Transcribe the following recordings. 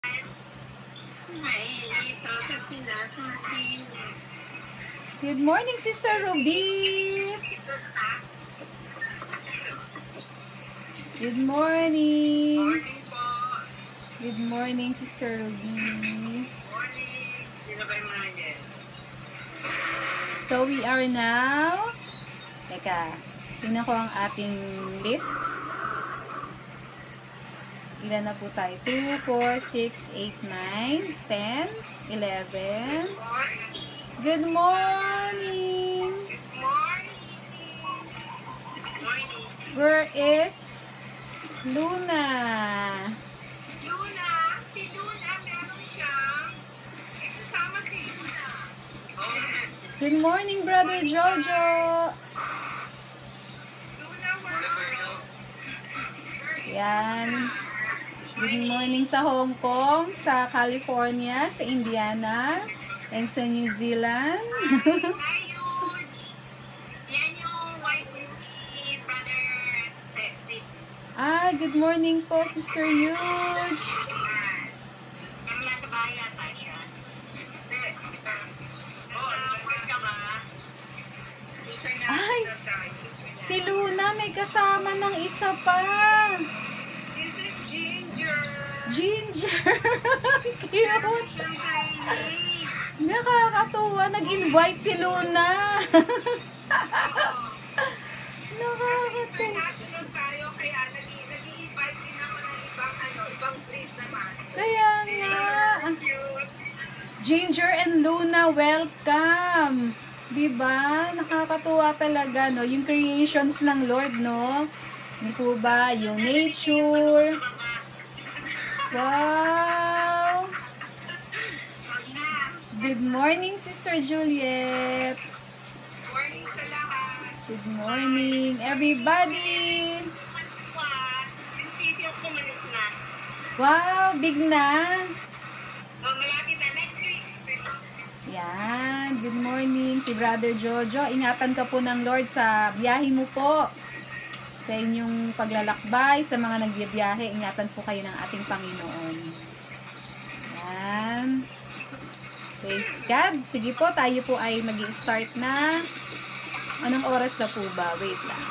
Good morning, Sister Ruby. Good morning. Good morning, Sister Ruby. So we are now, teka, tingnan ko ang ating list. Ilan na po tayo? 2, 4, 6, 8, 9, 10, 11. Good morning! Where is Luna? Si Luna, meron siyang kasama si Luna. Good morning, Brother Jojo! Luna, wow! Yan. Good morning sa Hong Kong, sa California, sa Indiana, and sa New Zealand. Hi, Huge! Yan yung wife ni Brother Sis. Good morning po, Sister Huge. Pero nasa bahay yata siya. Work ka ba? Ay! Si Luna may kasama ng isa pa. This is Ginger. Ginger! Cute! Siyang Chinese. Nakakatuwa. Nag-invite si Luna. Nakakatuwa. International tayo, kaya nag-i-invite din ako ng ibang breed naman. Kaya nga. Ginger and Luna, welcome. Diba? Nakakatuwa talaga, no? Yung creations ng Lord, no? Hindi po ba? Yung nature. Wow! Good morning, Sister Juliet. Morning sa lahat. Good morning, everybody. Yung PC ako kumalit na. Wow, big na. Malapit na next week. Yan, good morning si Brother Jojo. Ingatan ka po ng Lord sa biyahe mo po. Sa inyong paglalakbay, sa mga nagbibiyahe, ingatan po kayo ng ating Panginoon. Yan. Praise God. Sige po, tayo po ay mag-i-start na. Anong oras na po ba? Wait lang.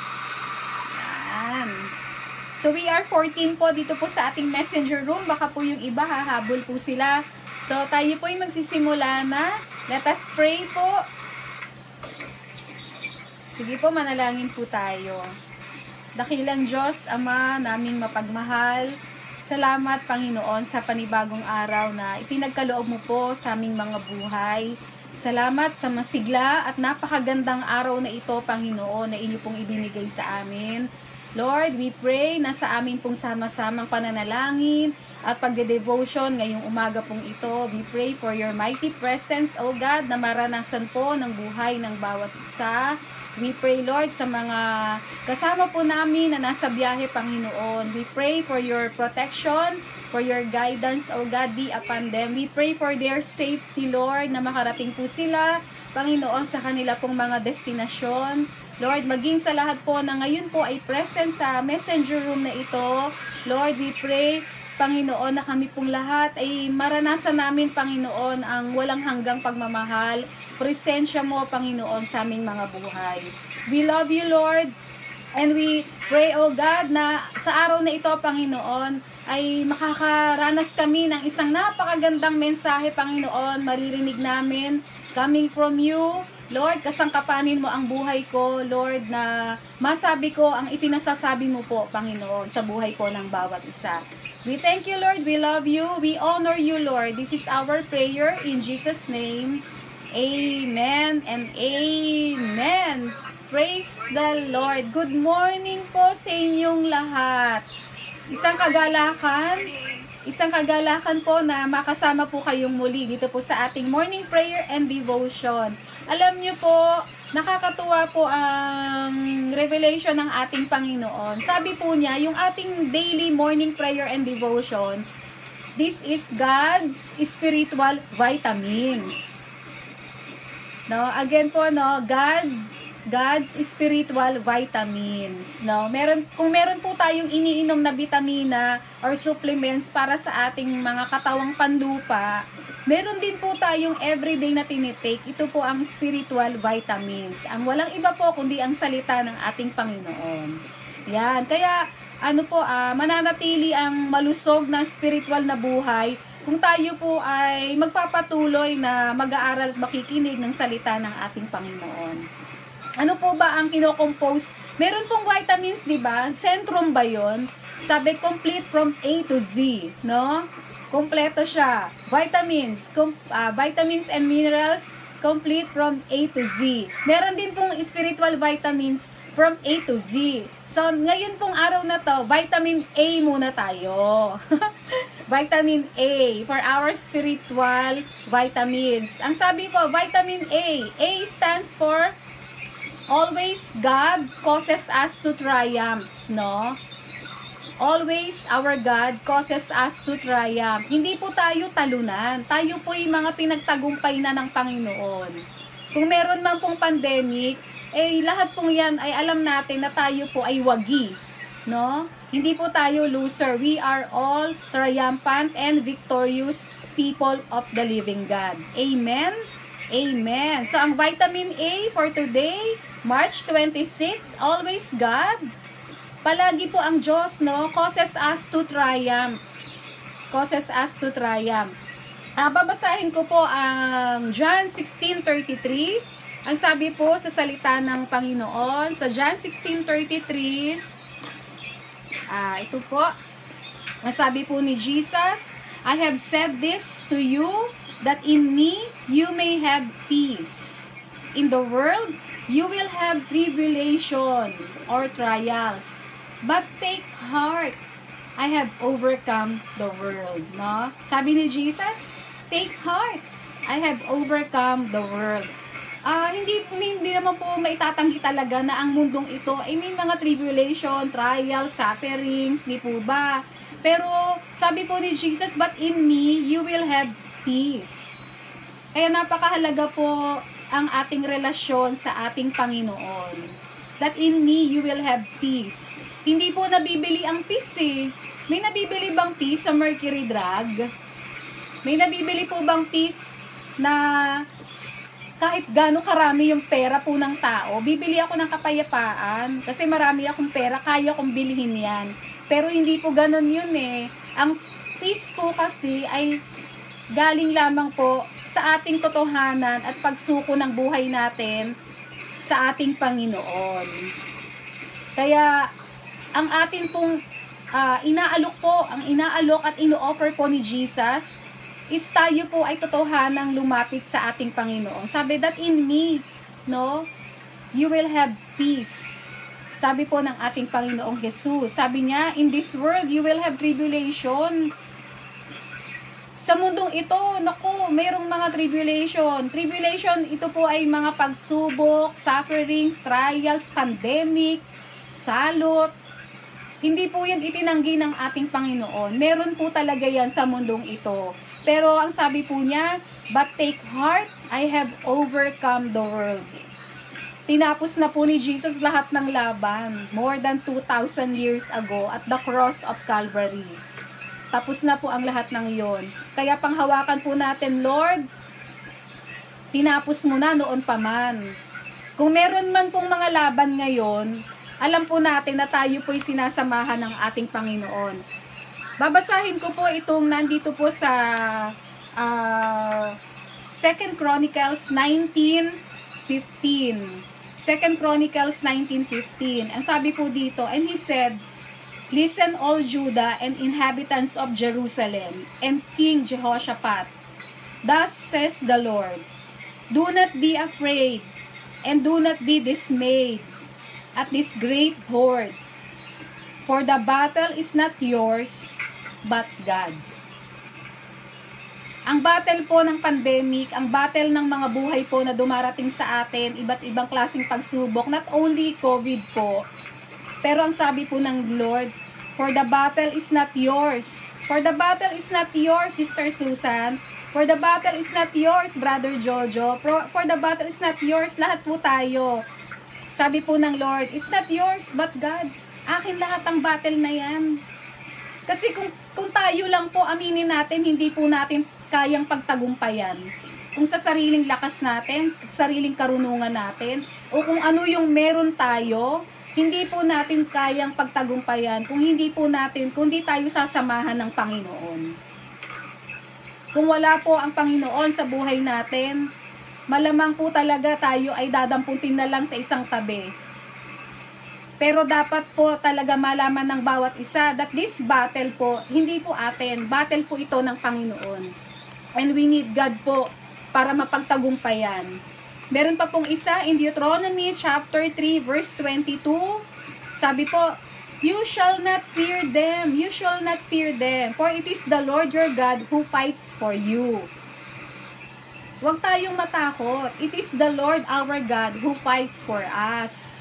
Yan. So, we are 14 po dito po sa ating messenger room. Baka po yung iba, hahabol po sila. So, tayo po ay magsisimula na. Let us pray po. Sige po, manalangin po tayo. Dakilang Diyos, Ama, naming mapagmahal. Salamat, Panginoon, sa panibagong araw na ipinagkaloob mo po sa aming mga buhay. Salamat sa masigla at napakagandang araw na ito, Panginoon, na inyo pong ibinigay sa amin. Lord, we pray na sa amin pong sama-samang pananalangin at pagde-devotion ngayong umaga pong ito. We pray for your mighty presence, O God, na maranasan po ng buhay ng bawat isa. We pray, Lord, sa mga kasama po namin na nasa biyahe, Panginoon. We pray for your protection, for your guidance, O God, be upon them. We pray for their safety, Lord, na makarating po sila, Panginoon, sa kanila pong mga destinasyon. Lord, maging sa lahat po na ngayon po ay present sa messenger room na ito. Lord, we pray, Panginoon, na kami pong lahat ay maranasan namin, Panginoon, ang walang hanggang pagmamahal. Presensya mo, Panginoon, sa aming mga buhay. We love you, Lord. And we pray, O God, na sa araw na ito, Panginoon, ay makakaranas kami ng isang napakagandang mensahe, Panginoon, maririnig namin, coming from you. Lord, kasangkapanin mo ang buhay ko, Lord, na masabi ko ang ipinasasabi mo po, Panginoon, sa buhay po ng bawat isa. We thank you, Lord. We love you. We honor you, Lord. This is our prayer in Jesus' name. Amen and amen. Praise the Lord. Good morning po sa inyong lahat. Isang kagalakan po na makasama po kayong muli dito po sa ating morning prayer and devotion. Alam niyo po, nakakatuwa po ang revelation ng ating Panginoon. Sabi po niya, yung ating daily morning prayer and devotion, this is God's spiritual vitamins. No, again po, no, God God's spiritual vitamins, no? Kung meron po tayong iniinom na vitamina or supplements para sa ating mga katawang panlupa, meron din po tayong everyday na tinitake. Ito po ang spiritual vitamins. Ang walang iba po kundi ang salita ng ating Panginoon. Yan. Kaya mananatili ang malusog na spiritual na buhay kung tayo po ay magpapatuloy na mag-aaral at makikinig ng salita ng ating Panginoon. Ano po ba ang kinocompose? Meron pong vitamins, di ba? Centrum ba yun? Sabi, complete from A to Z, no? Kompleto siya. Vitamins, vitamins and minerals, complete from A to Z. Meron din pong spiritual vitamins from A to Z. So, ngayon pong araw na to, vitamin A muna tayo. Vitamin A for our spiritual vitamins. Ang sabi po, vitamin A stands for always God causes us to triumph, no? Always our God causes us to triumph. Hindi po tayo talunan. Tayo po yung mga pinagtagumpay na ng Panginoon. Kung meron man pong pandemic, lahat pong yan ay alam natin na tayo po ay wagi, no? Hindi po tayo loser. We are all triumphant and victorious people of the living God. Amen? Amen. So, ang vitamin A for today, March 26, always God. Palagi po ang Diyos, no? Causes us to triumph. Causes us to triumph. Babasahin ko po ang John 16:33. Ang sabi po sa salita ng Panginoon, sa John 16:33, ito po, ang sabi po ni Jesus, I have said this to you, that in me you may have peace. In the world, you will have tribulation or trials. But take heart, I have overcome the world. No? Sabi ni Jesus, take heart, I have overcome the world. Hindi naman po maitatanggi talaga na ang mundong ito ay may mga tribulation, trials, sufferings, di po ba? Pero sabi po ni Jesus, but in me, you will have peace. Kaya napakahalaga po ang ating relasyon sa ating Panginoon. That in me, you will have peace. Hindi po nabibili ang peace eh. May nabibili bang peace sa Mercury Drug? May nabibili po bang peace na kahit gano'ng karami yung pera po ng tao, bibili ako ng kapayapaan kasi marami akong pera, kaya kong bilhin yan. Pero hindi po gano'n yun eh. Ang peace po kasi ay galing lamang po sa ating totohanan at pagsuko ng buhay natin sa ating Panginoon. Kaya ang atin pong inaalok at ino-offer po ni Jesus is tayo po ay totohanang lumapit sa ating Panginoon. Sabi that in me, no, you will have peace. Sabi po ng ating Panginoong Jesus. Sabi niya, in this world, you will have tribulation. Sa mundong ito, naku, mayroong mga tribulation. Tribulation, ito po ay mga pagsubok, sufferings, trials, pandemic, salot. Hindi po yan itinanggi ng ating Panginoon. Meron po talaga yan sa mundong ito. Pero ang sabi po niya, but take heart, I have overcome the world. Tinapos na po ni Jesus lahat ng laban, more than 2,000 years ago at the cross of Calvary. Tapos na po ang lahat ng iyon. Kaya panghawakan po natin, Lord, tinapos mo na noon pa man. Kung meron man pong mga laban ngayon, alam po natin na tayo po'y sinasamahan ng ating Panginoon. Babasahin ko po itong nandito po sa 2 Chronicles 19:15. 2 Chronicles 19:15. Ang sabi po dito, and he said, listen all Judah and inhabitants of Jerusalem and King Jehoshaphat. Thus says the Lord, do not be afraid and do not be dismayed at this great horde, for the battle is not yours, but God's. Ang battle po ng pandemic, ang battle ng mga buhay po na dumarating sa atin, iba't ibang klaseng pagsubok, not only COVID po, pero ang sabi po ng Lord, for the battle is not yours. For the battle is not yours, Sister Susan. For the battle is not yours, Brother Jojo. For the battle is not yours, lahat po tayo. Sabi po ng Lord, it's not yours but God's. Akin lahat ang battle na yan. Kasi kung tayo lang po, aminin natin, hindi po natin kayang pagtagumpayan. Kung sa sariling lakas natin, sariling karunungan natin, o kung ano yung meron tayo, hindi po natin kayang pagtagumpayan kung hindi tayo sasamahan ng Panginoon. Kung wala po ang Panginoon sa buhay natin, malamang po talaga tayo ay dadamputin na lang sa isang tabi. Pero dapat po talaga malaman ng bawat isa that this battle po, hindi po atin. Battle po ito ng Panginoon. And we need God po para mapagtagumpayan. Meron pa pong isa in Deuteronomy chapter 3 verse 22. Sabi po, you shall not fear them. You shall not fear them. For it is the Lord your God who fights for you. Huwag tayong matakot. It is the Lord our God who fights for us.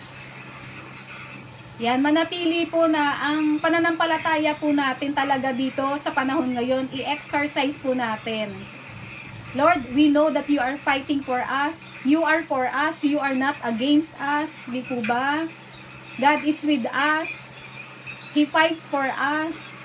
Yan, manatili po na ang pananampalataya po natin talaga dito sa panahon ngayon, i-exercise po natin. Lord, we know that you are fighting for us. You are for us. You are not against us. Di po ba? God is with us. He fights for us.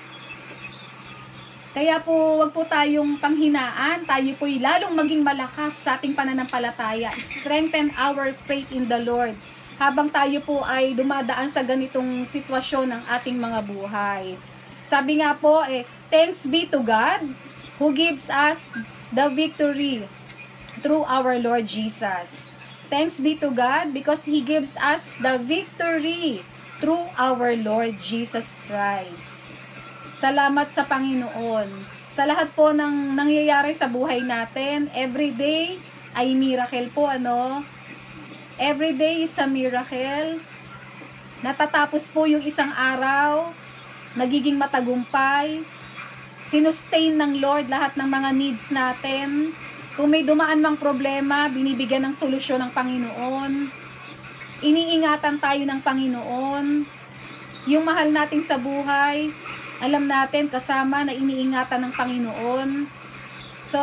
Kaya po, wag po tayong panghinaan. Tayo po'y lalong maging malakas sa ating pananampalataya. Strengthen our faith in the Lord. Habang tayo po ay dumadaan sa ganitong sitwasyon ng ating mga buhay. Sabi nga po, thanks be to God who gives us the victory through our Lord Jesus. Thanks be to God because He gives us the victory through our Lord Jesus Christ. Salamat sa Panginoon. Sa lahat po ng nangyayari sa buhay natin, every day ay miracle po, ano? Every day is a miracle. Natatapos po yung isang araw, nagiging matagumpay. Sinustain ng Lord lahat ng mga needs natin. Kung may dumaan mang problema, binibigyan ng solusyon ng Panginoon. Iniingatan tayo ng Panginoon. Yung mahal natin sa buhay, alam natin kasama na iniingatan ng Panginoon. So,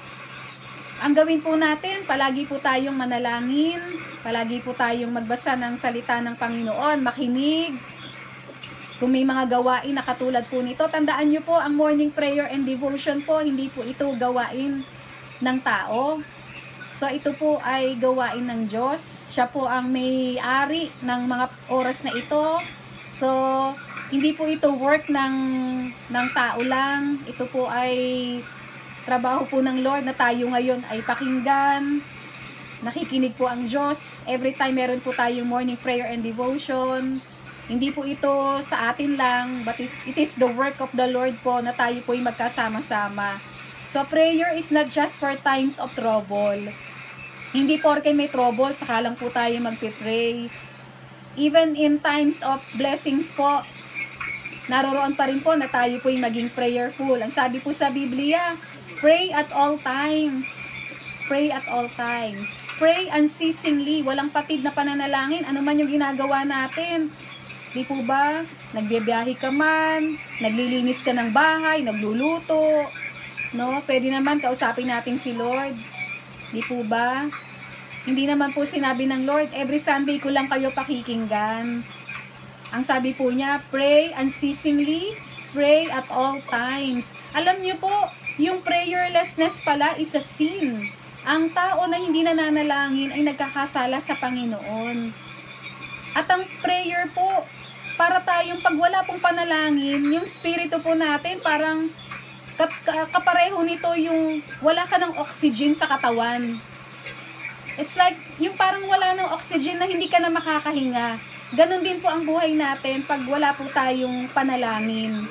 ang gawin po natin, palagi po tayong manalangin, palagi po tayong magbasa ng salita ng Panginoon, makinig. Kung may mga gawain na katulad po nito, tandaan nyo po, ang morning prayer and devotion po, hindi po ito gawain ng tao. So, ito po ay gawain ng Diyos. Siya po ang may-ari ng mga oras na ito. So, hindi po ito work ng tao lang. Ito po ay trabaho po ng Lord na tayo ngayon ay pakinggan. Nakikinig po ang Diyos. Every time meron po tayong morning prayer and devotion. Hindi po ito sa atin lang, but it is the work of the Lord po na tayo po ay magkasama-sama. So, prayer is not just for times of trouble. Hindi porke may trouble, saka lang po tayo magpipray. Even in times of blessings po, naroroon pa rin po na tayo po ay maging prayerful. Ang sabi po sa Biblia, pray at all times. Pray at all times. Pray unceasingly. Walang patid na pananalangin. Ano man yung ginagawa natin. Di po ba? Nagbibiyahe ka man, naglilinis ka ng bahay, nagluluto. No? Pwede naman kausapin natin si Lord. Di po ba? Hindi naman po sinabi ng Lord, every Sunday ko lang kayo pakikinggan. Ang sabi po niya, pray unceasingly, pray at all times. Alam niyo po, yung prayerlessness pala is a sin. Ang tao na hindi nananalangin ay nagkakasala sa Panginoon. At ang prayer po, para tayong pag wala pong panalangin, yung spirito po natin parang kapareho nito yung wala ka ng oxygen sa katawan. It's like, yung parang wala ng oxygen na hindi ka na makakahinga. Ganon din po ang buhay natin pag wala po tayong panalangin.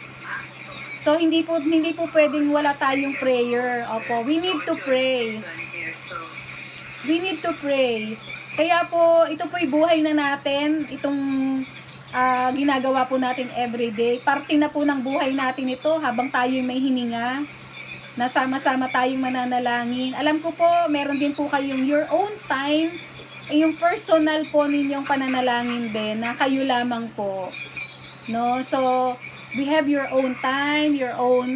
So, hindi po pwedeng wala tayong prayer. Opo, we need to pray. We need to pray. Kaya po, ito po'y buhay na natin. Itong ginagawa po natin everyday. Parte na po ng buhay natin ito habang tayo may hininga. Nasama-sama tayong mananalangin. Alam ko po, meron din po kayong your own time. Yung personal po ninyong pananalangin din na kayo lamang po. No? So, we have your own time, your own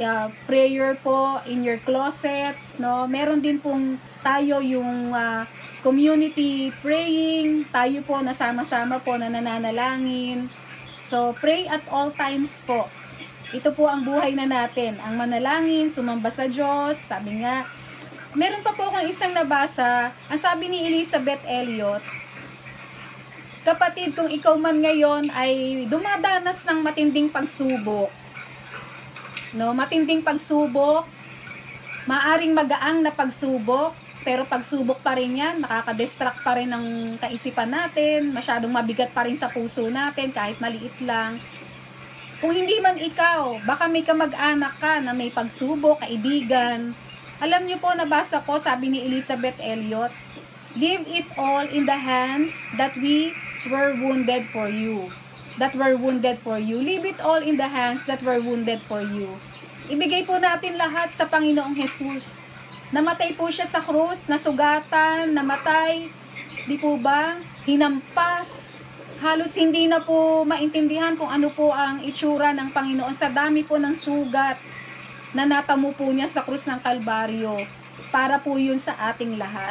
prayer po in your closet. No? Meron din pong tayo yung community praying, tayo po nasama-sama po na nananalangin. So, pray at all times po. Ito po ang buhay na natin, ang manalangin, sumamba sa Diyos. Sabi nga, meron pa po akong isang nabasa, ang sabi ni Elizabeth Elliot, kapatid, kung ikaw man ngayon ay dumadanas ng matinding pagsubok, no, matinding pagsubok, maaring magaang na pagsubok, pero pagsubok pa rin yan, nakaka-distract pa rin ng kaisipan natin, masyadong mabigat pa rin sa puso natin, kahit maliit lang. Kung hindi man ikaw, baka may kamag-anak ka na may pagsubok, kaibigan. Alam niyo po, nabasa ko, sabi ni Elizabeth Elliot, give it all in the hands that we were wounded for you. That were wounded for you. Leave it all in the hands that were wounded for you. Ibigay po natin lahat sa Panginoong Jesus. Namatay po siya sa krus, nasugatan, namatay, di po ba? Hinampas. Halos hindi na po maintindihan kung ano po ang itsura ng Panginoon sa dami po ng sugat na natamo po niya sa krus ng Kalbaryo. Para po yun sa ating lahat.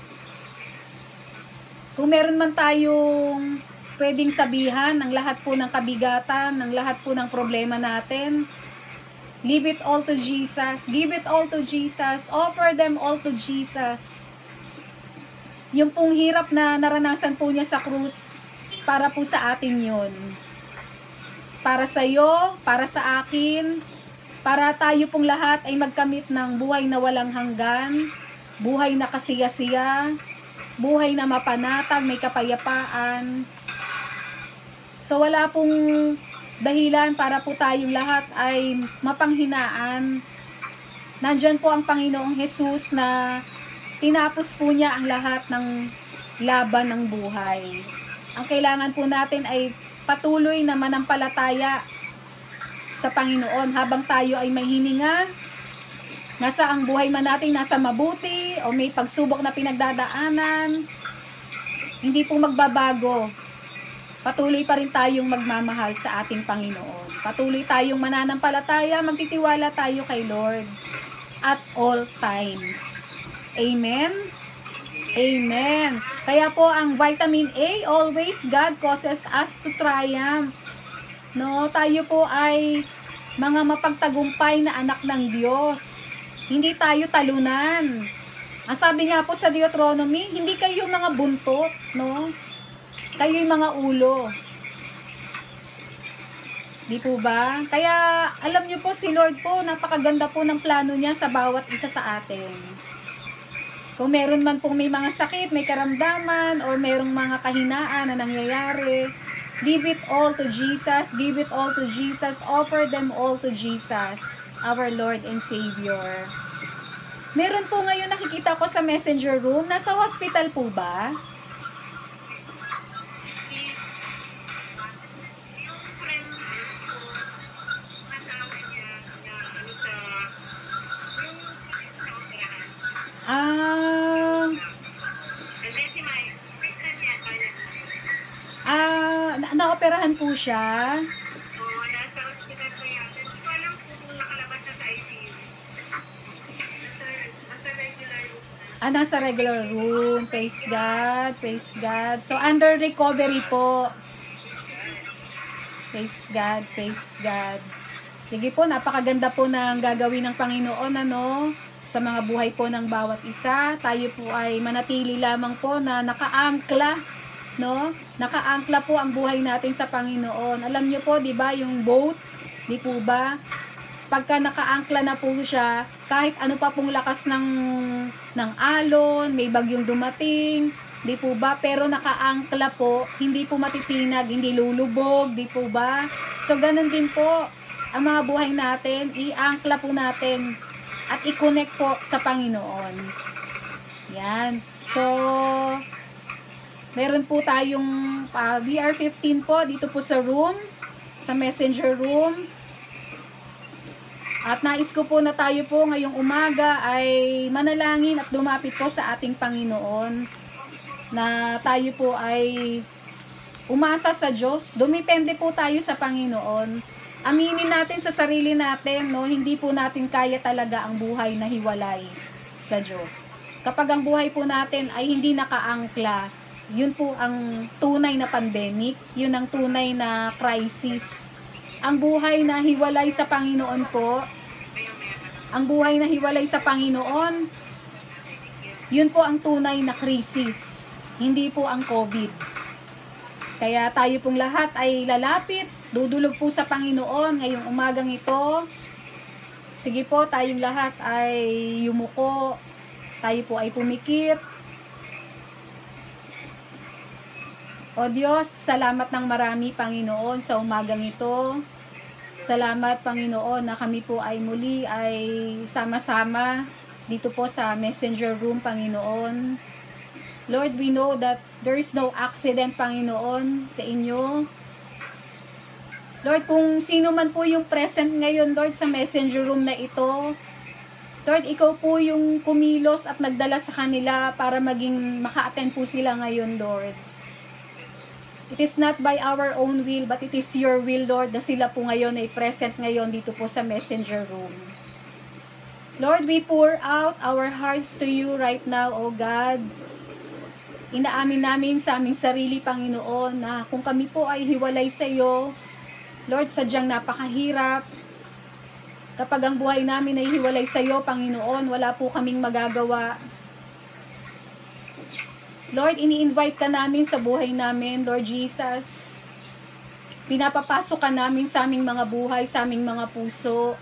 Kung meron man tayong pwedeng sabihan ng lahat po ng kabigatan, ng lahat po ng problema natin, leave it all to Jesus. Give it all to Jesus. Offer them all to Jesus. Yung pong hirap na naranasan po niya sa krus, para po sa atin yun. Para sa iyo, para sa akin, para tayo pong lahat ay magkamit ng buhay na walang hanggan, buhay na kasiya-siya, buhay na mapanatag, may kapayapaan. So wala pong dahilan para po tayong lahat ay mapanghinaan. Nandyan po ang Panginoong Jesus na tinapos po niya ang lahat ng laban ng buhay. Ang kailangan po natin ay patuloy na manampalataya sa Panginoon habang tayo ay may hininga. Nasa ang buhay man natin, nasa mabuti o may pagsubok na pinagdadaanan, hindi po magbabago. Patuloy pa rin tayong magmamahal sa ating Panginoon. Patuloy tayong mananampalataya, magtitiwala tayo kay Lord at all times. Amen? Amen. Kaya po ang vitamin A, always God causes us to triumph. No, tayo po ay mga mapagtagumpay na anak ng Diyos. Hindi tayo talunan. Ang sabi nga po sa Deuteronomy, hindi kayo mga buntot, no? Kayo yung mga ulo. Di po ba? Kaya alam niyo po si Lord po, napakaganda po ng plano niya sa bawat isa sa atin. Kung meron man pong may mga sakit, may karamdaman, or merong mga kahinaan na nangyayari, give it all to Jesus, give it all to Jesus, offer them all to Jesus, our Lord and Savior. Meron po ngayon nakikita ko sa messenger room, nasa hospital po ba? Yung friend ko, asawa niya, na ano sa, yung operahan. And then si Mike, first time niya kaya. Naoperahan po siya. Oo, nasa hospital ko yata. Hindi ko alam kung nakalabas na sa ICU. Nasa regular room na. Nasa regular room. Praise God. Praise God. So, under recovery po. Praise God. Praise God. Sige po, napakaganda po ng gagawin ng Panginoon, ano? Sa mga buhay po ng bawat isa. Tayo po ay manatili lamang po na nakaangkla, no? Nakaangkla po ang buhay natin sa Panginoon. Alam niyo po, 'di ba, yung boat, 'di po ba? Pagka nakaangkla na po siya, kahit ano pa pong lakas ng alon, may bagyong dumating, 'di po ba? Pero nakaangkla po, hindi po matitinag, hindi lulubog, 'di po ba? So ganun din po ang mga buhay natin, iangkla po natin at i-connect po sa Panginoon. Yan. So, meron po tayong VR15 po dito po sa room, sa messenger room. At nais ko po na tayo po ngayong umaga ay manalangin at lumapit po sa ating Panginoon, na tayo po ay umasa sa Diyos. Dumipende po tayo sa Panginoon. Aminin natin sa sarili natin, no, hindi po natin kaya talaga ang buhay na hiwalay sa Diyos. Kapag ang buhay po natin ay hindi nakaangkla, yun po ang tunay na pandemic, yun ang tunay na crisis. Ang buhay na hiwalay sa Panginoon po, ang buhay na hiwalay sa Panginoon, yun po ang tunay na krisis, hindi po ang COVID. Kaya tayo pong lahat ay lalapit, dudulog po sa Panginoon ngayong umagang ito. Sige po, tayong lahat ay yumuko, tayo po ay pumikit. O Diyos, salamat ng marami, Panginoon, sa umagang ito. Salamat, Panginoon, na kami po ay muli ay sama-sama dito po sa messenger room, Panginoon. Lord, we know that there is no accident, Panginoon, sa inyo. Lord, kung sino man po yung present ngayon, Lord, sa messenger room na ito, Lord, ikaw po yung kumilos at nagdala sa kanila para maging maka-attend po sila ngayon, Lord. It is not by our own will, but it is your will, Lord, na sila po ngayon ay present ngayon dito po sa messenger room. Lord, we pour out our hearts to you right now, O God. Inaamin namin sa aming sarili, Panginoon, na kung kami po ay hiwalay sa iyo, Lord, sadyang napakahirap. Kapag ang buhay namin ay hiwalay sa iyo, Panginoon, wala po kaming magagawa. Lord, ini-invite ka namin sa buhay namin, Lord Jesus. Pinapapasok ka namin sa aming mga buhay, sa aming mga puso.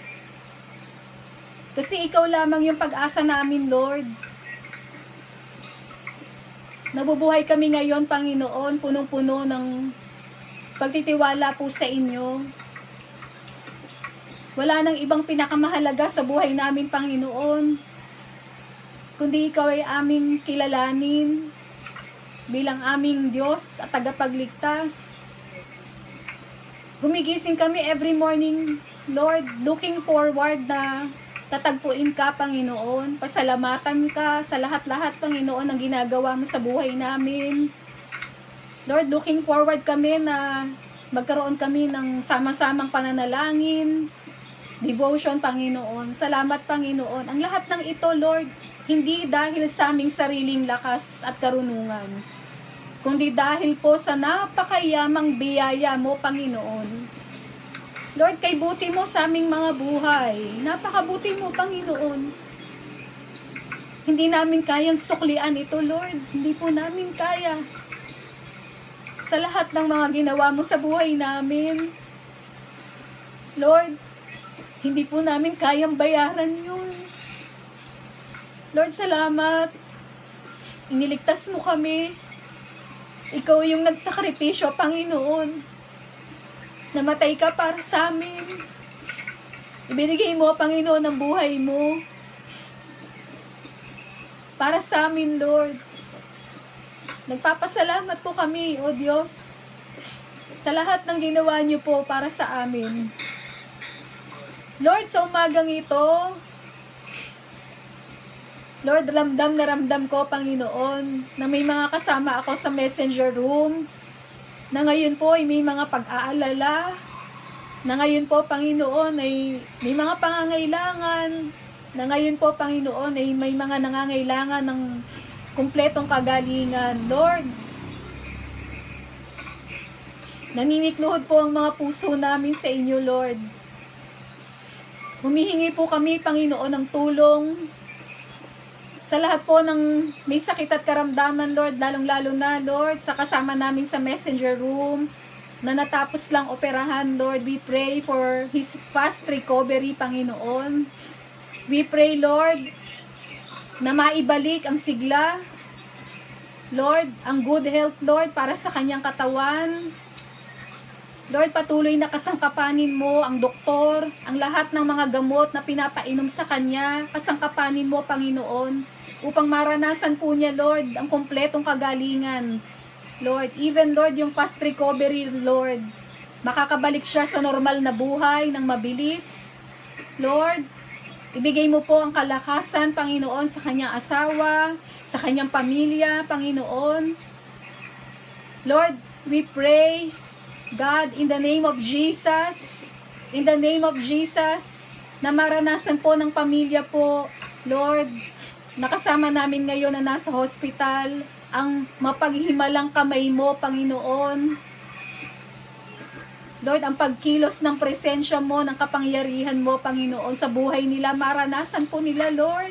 Kasi ikaw lamang yung pag-asa namin, Lord. Nabubuhay kami ngayon, Panginoon, punong-puno ng pagtitiwala po sa inyo. Wala nang ibang pinakamahalaga sa buhay namin, Panginoon, kundi ikaw ay aming kilalanin bilang aming Diyos at tagapagligtas. Gumigising kami every morning, Lord, looking forward na tatagpuin ka, Panginoon. Pasalamatan ka sa lahat-lahat, Panginoon, ang ginagawa mo sa buhay namin. Lord, looking forward kami na magkaroon kami ng sama-samang pananalangin, devotion, Panginoon. Salamat, Panginoon. Ang lahat ng ito, Lord, hindi dahil sa aming sariling lakas at karunungan, kundi dahil po sa napakayamang biyaya mo, Panginoon. Lord, kay buti mo sa aming mga buhay. Napakabuti mo, Panginoon. Hindi namin kayang suklian ito, Lord. Hindi po namin kaya. Sa lahat ng mga ginawa mo sa buhay namin, Lord, hindi po namin kayang bayaran yun. Lord, salamat. Iniligtas mo kami. Ikaw yung nagsakripisyo, Panginoon. Namatay ka para sa amin. Ibinigay mo, Panginoon, ang buhay mo para sa amin, Lord. Nagpapasalamat po kami, O Diyos, sa lahat ng ginawa niyo po para sa amin. Lord, sa umagang ito, Lord, ramdam na ramdam ko, Panginoon, na may mga kasama ako sa messenger room, na ngayon po ay may mga pag-aalala, na ngayon po, Panginoon, ay may mga pangangailangan, na ngayon po, Panginoon, ay may mga nangangailangan ng kumpletong kagalingan. Lord, naninikluhod po ang mga puso namin sa inyo, Lord. Humihingi po kami, Panginoon, ng tulong sa lahat po ng may sakit at karamdaman, Lord, lalong-lalo na, Lord, sa kasama namin sa messenger room, na natapos lang operahan, Lord. We pray for his fast recovery, Panginoon. We pray, Lord, na maibalik ang sigla, Lord, ang good health, Lord, para sa kanyang katawan. Lord, patuloy na kasangkapanin mo ang doktor, ang lahat ng mga gamot na pinapainom sa kanya, kasangkapanin mo, Panginoon, upang maranasan po niya, Lord, ang kompletong kagalingan. Lord, even, Lord, yung fast recovery, Lord, makakabalik siya sa normal na buhay ng mabilis. Lord, ibigay mo po ang kalakasan, Panginoon, sa kanyang asawa, sa kanyang pamilya, Panginoon. Lord, we pray, God, in the name of Jesus, na maranasan po ng pamilya po, Lord, nakasama namin ngayon na nasa hospital, ang mapaghimalang kamay mo, Panginoon. Lord, ang pagkilos ng presensya mo, ng kapangyarihan mo, Panginoon, sa buhay nila, maranasan po nila, Lord.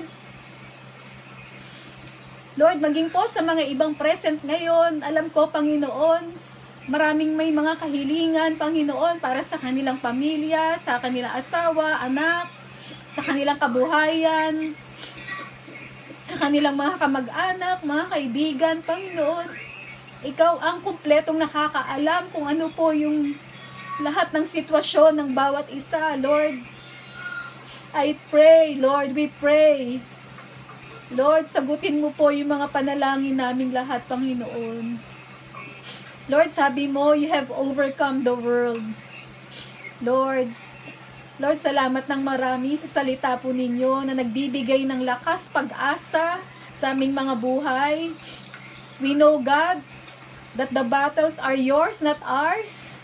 Lord, maging po sa mga ibang present ngayon, alam ko, Panginoon, maraming may mga kahilingan, Panginoon, para sa kanilang pamilya, sa kanilang asawa, anak, sa kanilang kabuhayan, sa kanilang mga kamag-anak, mga kaibigan, Panginoon. Ikaw ang kumpletong nakakaalam kung ano po yung lahat ng sitwasyon ng bawat isa, Lord. I pray, Lord, we pray. Lord, sagutin mo po yung mga panalangin naming lahat, Panginoon. Lord, sabi mo, you have overcome the world. Lord, salamat ng marami sa salita po ninyo na nagbibigay ng lakas, pag-asa sa aming mga buhay. We know, God, that the battles are yours, not ours.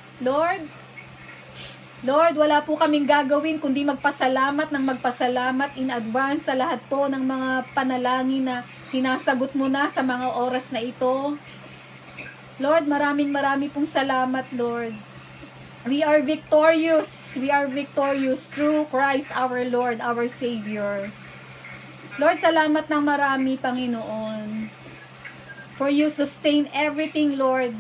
Lord, wala po kaming gagawin kundi magpasalamat ng magpasalamat in advance sa lahat po ng mga panalangin na sinasagot mo na sa mga oras na ito. Lord, marami pong salamat, Lord. We are victorious. We are victorious through Christ our Lord, our Savior. Lord, salamat ng marami, Panginoon. For you sustain everything, Lord.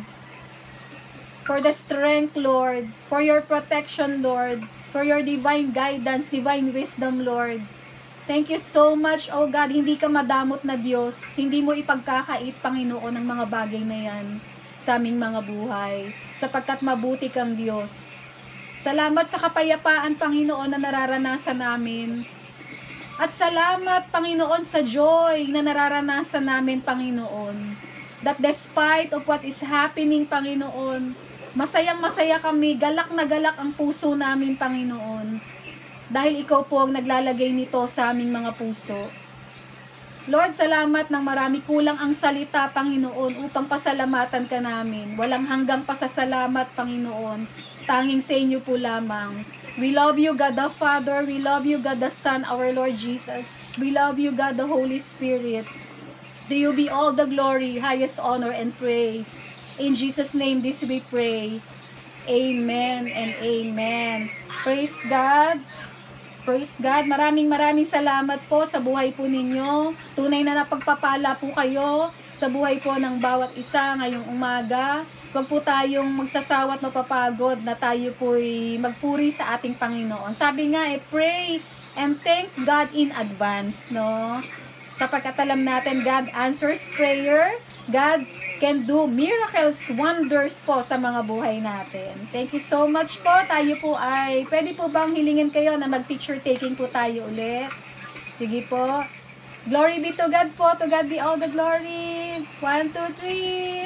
For the strength, Lord. For your protection, Lord. For your divine guidance, divine wisdom, Lord. Thank you so much, oh God. Hindi ka madamot na Diyos. Hindi mo ipagkakait, Panginoon, ang mga bagay na yan sa aming mga buhay, sapagkat mabuti kang Diyos. Salamat sa kapayapaan, Panginoon, na nararanasan namin. At salamat, Panginoon, sa joy na nararanasan namin, Panginoon. That despite of what is happening, Panginoon, masayang-masaya kami, galak na galak ang puso namin, Panginoon. Dahil ikaw po ang naglalagay nito sa aming mga puso. Lord, salamat ng marami, kulang ang salita, Panginoon, upang pasalamatan ka namin. Walang hanggang pasasalamat, Panginoon. Tanging sa inyo po lamang. We love you, God the Father. We love you, God the Son, our Lord Jesus. We love you, God the Holy Spirit. To you be all the glory, highest honor, and praise. In Jesus' name, this we pray. Amen and amen. Praise God. Praise God. Maraming salamat po sa buhay po ninyo. Tunay na napagpapala po kayo sa buhay po ng bawat isa ngayong umaga. Huwag po tayong magsasawa at mapapagod na tayo po'y magpuri sa ating Panginoon. Sabi nga, pray and thank God in advance, no? Sapagkat alam natin, God answers prayer. God can do miracles, wonders po sa mga buhay natin. Thank you so much po. Tayo po ay, pwede po bang hilingin kayo na mag-picture taking po tayo ulit? Sige po. Glory be to God po. To God be all the glory. 1, 2,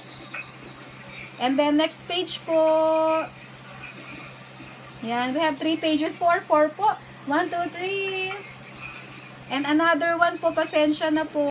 3. And then next page po. Yan. We have 3 pages. 4 po. 1, 2, 3. And another one po. Pasensya na po.